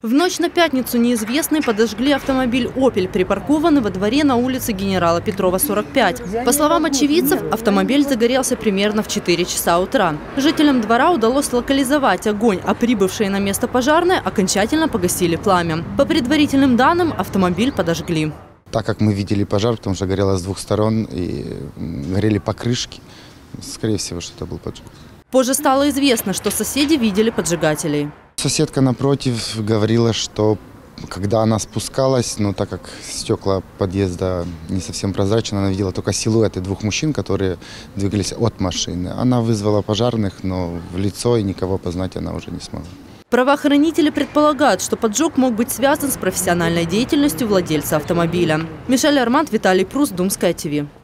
В ночь на пятницу неизвестные подожгли автомобиль «Опель», припаркованный во дворе на улице генерала Петрова, 45. По словам очевидцев, автомобиль загорелся примерно в 4 часа утра. Жителям двора удалось локализовать огонь, а прибывшие на место пожарные окончательно погасили пламя. По предварительным данным, автомобиль подожгли. Так как мы видели пожар, потому что горело с двух сторон и горели покрышки, скорее всего, что это был поджог. Позже стало известно, что соседи видели поджигателей. Соседка напротив говорила, что когда она спускалась, так как стекла подъезда не совсем прозрачны, она видела только силуэты двух мужчин, которые двигались от машины. Она вызвала пожарных, но в лицо и никого познать она уже не смогла. Правоохранители предполагают, что поджог мог быть связан с профессиональной деятельностью владельца автомобиля. Мишель Арманд, Виталий Прус, Думская ТВ.